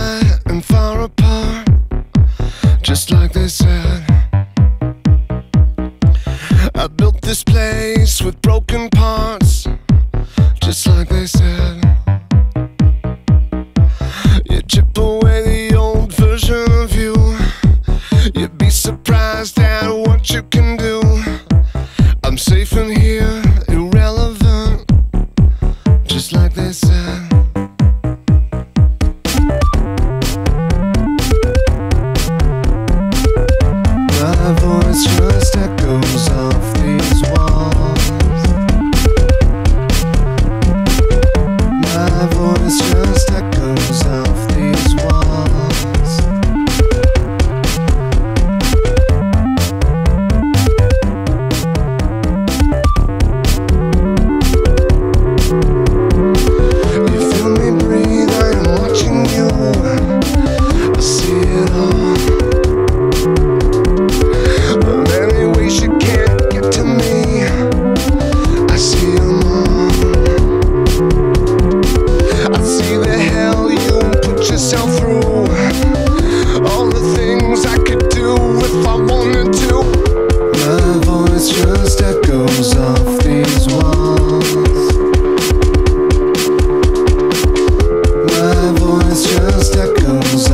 high and far apart, just like they said. I built this place with broken parts, just like they said. You chip away the old version of you, you'd be surprised at what you can do. I'm safe in here, irrelevant, just like they said. My voice just echoes off these walls. My voice just echoes off these walls. You feel me breathe, I am watching you. I see it all. But anyways, you can't get to me. I see them all. I see the hell you put yourself through, all the things I could do if I wanted to. My voice just echoes off these walls. My voice just echoes